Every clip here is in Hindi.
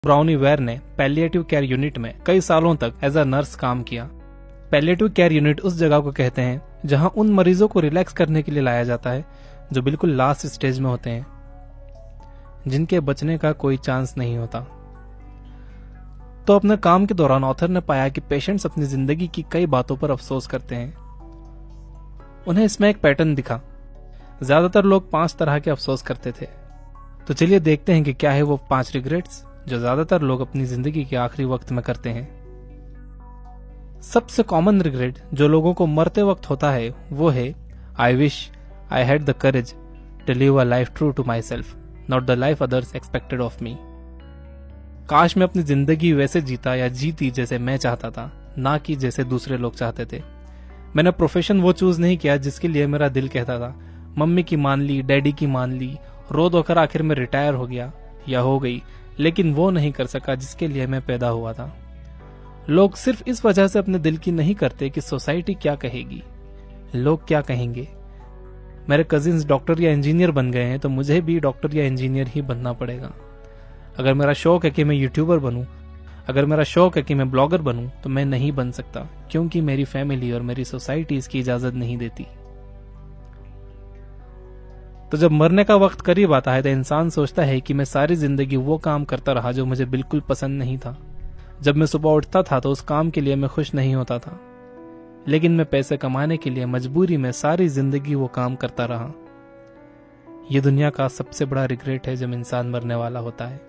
ब्राउनी वेयर ने पैलिएटिव केयर यूनिट में कई सालों तक एज अ नर्स काम किया। पैलिएटिव केयर यूनिट उस जगह को कहते हैं जहां उन मरीजों को रिलैक्स करने के लिए लाया जाता है जो बिल्कुल लास्ट स्टेज में होते हैं, जिनके बचने का कोई चांस नहीं होता। तो अपने काम के दौरान ऑथर ने पाया कि पेशेंट्स अपनी जिंदगी की कई बातों पर अफसोस करते हैं। उन्हें इसमें एक पैटर्न दिखा। ज्यादातर लोग 5 तरह के अफसोस करते थे। तो चलिए देखते हैं कि क्या है वो 5 रिग्रेट्स जो ज्यादातर लोग अपनी जिंदगी के आखिरी वक्त में करते हैं। सबसे कॉमन रिग्रेट जो लोगों को मरते वक्त होता है वो है I wish I had the courage to live a life true to myself, not the life others expected of me. काश मैं अपनी जिंदगी वैसे जीता या जीती जैसे मैं चाहता था, ना कि जैसे दूसरे लोग चाहते थे। मैंने प्रोफेशन वो चूज नहीं किया जिसके लिए मेरा दिल कहता था। मम्मी की मान ली, डैडी की मान ली, रो धोकर आखिर में रिटायर हो गया या हो गई, लेकिन वो नहीं कर सका जिसके लिए मैं पैदा हुआ था। लोग सिर्फ इस वजह से अपने दिल की नहीं करते कि सोसाइटी क्या कहेगी, लोग क्या कहेंगे। मेरे कजिन्स डॉक्टर या इंजीनियर बन गए हैं तो मुझे भी डॉक्टर या इंजीनियर ही बनना पड़ेगा। अगर मेरा शौक है कि मैं यूट्यूबर बनूं, अगर मेरा शौक है कि मैं ब्लॉगर बनूं, तो मैं नहीं बन सकता क्योंकि मेरी फैमिली और मेरी सोसाइटी इसकी इजाजत नहीं देती। तो जब मरने का वक्त करीब आता है तो इंसान सोचता है कि मैं सारी जिंदगी वो काम करता रहा जो मुझे बिल्कुल पसंद नहीं था। जब मैं सुबह उठता था तो उस काम के लिए मैं खुश नहीं होता था, लेकिन मैं पैसे कमाने के लिए मजबूरी में सारी जिंदगी वो काम करता रहा। यह दुनिया का सबसे बड़ा रिग्रेट है जब इंसान मरने वाला होता है।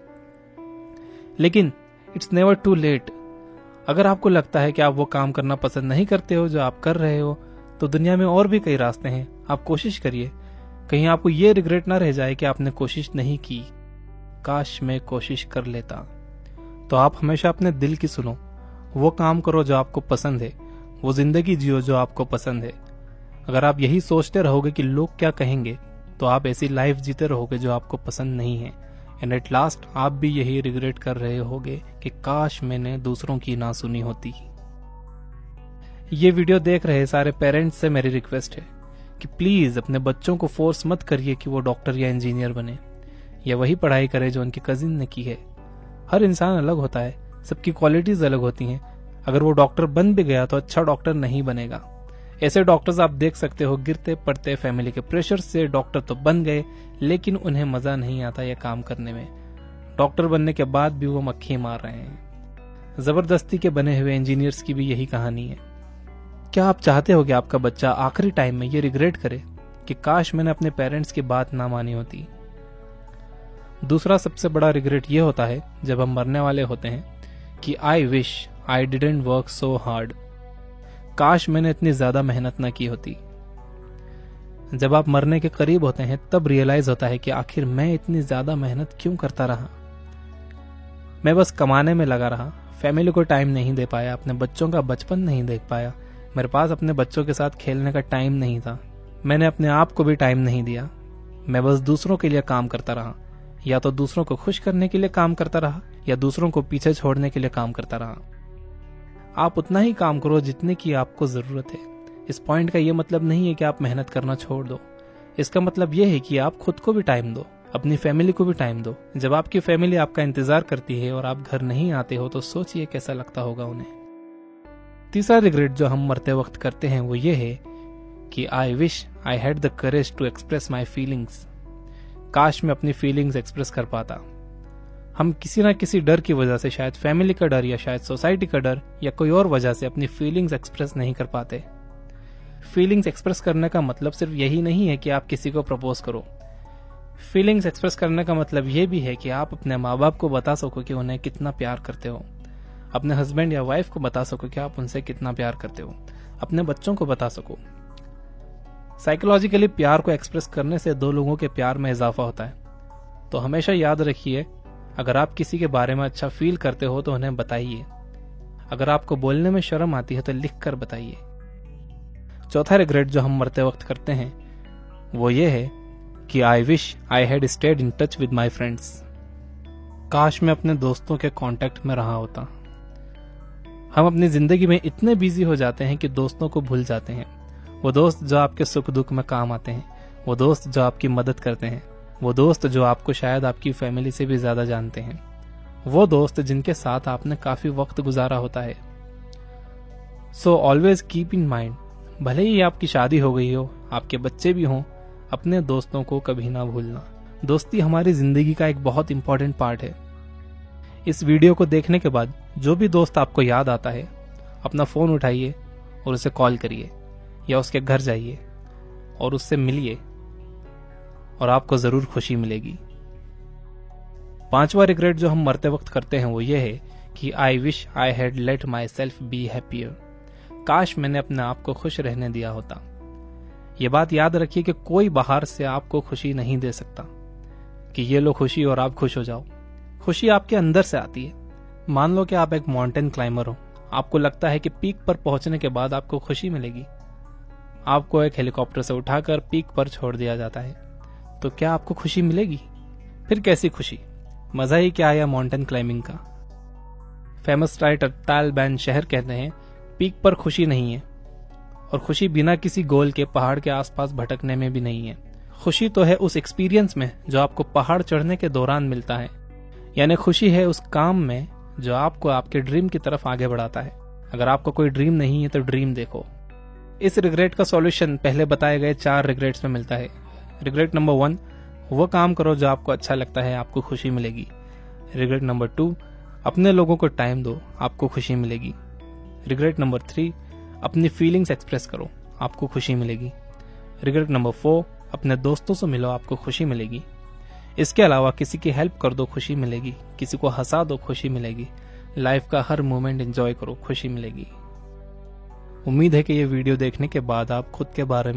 लेकिन इट्स नेवर टू लेट। अगर आपको लगता है कि आप वो काम करना पसंद नहीं करते हो जो आप कर रहे हो, तो दुनिया में और भी कई रास्ते हैं। आप कोशिश करिए। कहीं आपको ये रिग्रेट ना रह जाए कि आपने कोशिश नहीं की, काश मैं कोशिश कर लेता। तो आप हमेशा अपने दिल की सुनो, वो काम करो जो आपको पसंद है, वो जिंदगी जियो जो आपको पसंद है। अगर आप यही सोचते रहोगे कि लोग क्या कहेंगे, तो आप ऐसी लाइफ जीते रहोगे जो आपको पसंद नहीं है। एंड एट लास्ट आप भी यही रिग्रेट कर रहे होगे कि काश मैंने दूसरों की ना सुनी होती। ये वीडियो देख रहे सारे पेरेंट्स से मेरी रिक्वेस्ट है कि प्लीज अपने बच्चों को फोर्स मत करिए कि वो डॉक्टर या इंजीनियर बने या वही पढ़ाई करे जो उनकी कजिन ने की है। हर इंसान अलग होता है, सबकी क्वालिटीज अलग होती हैं। अगर वो डॉक्टर बन भी गया तो अच्छा डॉक्टर नहीं बनेगा। ऐसे डॉक्टर्स आप देख सकते हो गिरते पड़ते फैमिली के प्रेशर से डॉक्टर तो बन गए, लेकिन उन्हें मजा नहीं आता यह काम करने में। डॉक्टर बनने के बाद भी वो मक्खी मार रहे हैं। जबरदस्ती के बने हुए इंजीनियर्स की भी यही कहानी है। क्या आप चाहते हो कि आपका बच्चा आखिरी टाइम में ये रिग्रेट करे कि काश मैंने अपने पेरेंट्स की बात ना मानी होती? दूसरा सबसे बड़ा रिग्रेट ये होता है जब हम मरने वाले होते हैं कि I wish I didn't work so hard. काश मैंने इतनी ज्यादा मेहनत ना की होती। जब आप मरने के करीब होते हैं तब रियलाइज होता है कि आखिर मैं इतनी ज्यादा मेहनत क्यों करता रहा। मैं बस कमाने में लगा रहा, फैमिली को टाइम नहीं दे पाया, अपने बच्चों का बचपन नहीं देख पाया। मेरे पास अपने बच्चों के साथ खेलने का टाइम नहीं था। मैंने अपने आप को भी टाइम नहीं दिया। मैं बस दूसरों के लिए काम करता रहा, या तो दूसरों को खुश करने के लिए काम करता रहा या दूसरों को पीछे छोड़ने के लिए काम करता रहा। आप उतना ही काम करो जितने की आपको जरूरत है। इस पॉइंट का यह मतलब नहीं है कि आप मेहनत करना छोड़ दो। इसका मतलब यह है कि आप खुद को भी टाइम दो, अपनी फैमिली को भी टाइम दो। जब आपकी फैमिली आपका इंतजार करती है और आप घर नहीं आते हो तो सोचिए कैसा लगता होगा उन्हें। तीसरा रिग्रेट जो हम मरते वक्त करते हैं वो ये है कि I wish I had the courage to express my feelings. काश मैं अपनी फीलिंग्स एक्सप्रेस कर पाता। हम किसी ना किसी डर की वजह से, शायद फैमिली का डर या शायद सोसाइटी का डर या कोई और वजह से अपनी फीलिंग्स एक्सप्रेस नहीं कर पाते। फीलिंग्स एक्सप्रेस करने का मतलब सिर्फ यही नहीं है कि आप किसी को प्रपोज करो। फीलिंग्स एक्सप्रेस करने का मतलब यह भी है कि आप अपने माँ बाप को बता सको कि उन्हें कितना प्यार करते हो, अपने हस्बैंड या वाइफ को बता सको कि आप उनसे कितना प्यार करते हो, अपने बच्चों को बता सको। साइकोलॉजिकली प्यार को एक्सप्रेस करने से 2 लोगों के प्यार में इजाफा होता है। तो हमेशा याद रखिए, अगर आप किसी के बारे में अच्छा फील करते हो तो उन्हें बताइए। अगर आपको बोलने में शर्म आती है तो लिख कर बताइए। चौथा रिग्रेट जो हम मरते वक्त करते हैं वो ये है कि I wish I had stayed in touch with my friends. काश मैं अपने दोस्तों के कांटेक्ट में रहा होता। हम अपनी जिंदगी में इतने बिजी हो जाते हैं कि दोस्तों को भूल जाते हैं। वो दोस्त जो आपके सुख दुख में काम आते हैं, वो दोस्त जो आपकी मदद करते हैं, वो दोस्त जो आपको शायद आपकी फैमिली से भी ज्यादा जानते हैं, वो दोस्त जिनके साथ आपने काफी वक्त गुजारा होता है। So always keep in mind, भले ही आपकी शादी हो गई हो, आपके बच्चे भी हों, अपने दोस्तों को कभी ना भूलना। दोस्ती हमारी जिंदगी का एक बहुत इंपॉर्टेंट पार्ट है। इस वीडियो को देखने के बाद जो भी दोस्त आपको याद आता है, अपना फोन उठाइए और उसे कॉल करिए या उसके घर जाइए और उससे मिलिए और आपको जरूर खुशी मिलेगी। 5वां रिग्रेट जो हम मरते वक्त करते हैं वो ये है कि I wish I had let myself be happier. काश मैंने अपने आप को खुश रहने दिया होता। ये बात याद रखिए कि कोई बाहर से आपको खुशी नहीं दे सकता कि ये लो खुशी और आप खुश हो जाओ। खुशी आपके अंदर से आती है। मान लो कि आप एक माउंटेन क्लाइंबर हो, आपको लगता है कि पीक पर पहुंचने के बाद आपको खुशी मिलेगी। आपको एक हेलीकॉप्टर से उठाकर पीक पर छोड़ दिया जाता है, तो क्या आपको खुशी मिलेगी? फिर कैसी खुशी? मजा ही क्या आया माउंटेन क्लाइंबिंग का। फेमस राइटर तालिबान शहर कहते हैं, पीक पर खुशी नहीं है और खुशी बिना किसी गोल के पहाड़ के आसपास भटकने में भी नहीं है। खुशी तो है उस एक्सपीरियंस में जो आपको पहाड़ चढ़ने के दौरान मिलता है। यानी खुशी है उस काम में जो आपको आपके ड्रीम की तरफ आगे बढ़ाता है। अगर आपको कोई ड्रीम नहीं है तो ड्रीम देखो। इस रिग्रेट का सॉल्यूशन पहले बताए गए 4 रिग्रेट्स में मिलता है। रिग्रेट नंबर 1, वो काम करो जो आपको अच्छा लगता है, आपको खुशी मिलेगी। रिग्रेट नंबर 2, अपने लोगों को टाइम दो, आपको खुशी मिलेगी। रिग्रेट नंबर 3, अपनी फीलिंग्स एक्सप्रेस करो, आपको खुशी मिलेगी। रिग्रेट नंबर 4, अपने दोस्तों से मिलो, आपको खुशी मिलेगी। इसके अलावा किसी की हेल्प कर दो, खुशी मिलेगी। किसी को हंसा दो, खुशी मिलेगी। लाइफ का हर मोमेंट एंजॉय करो, खुशी मिलेगी। उम्मीद है कि ये वीडियो देखने के बाद आप खुद के बारे में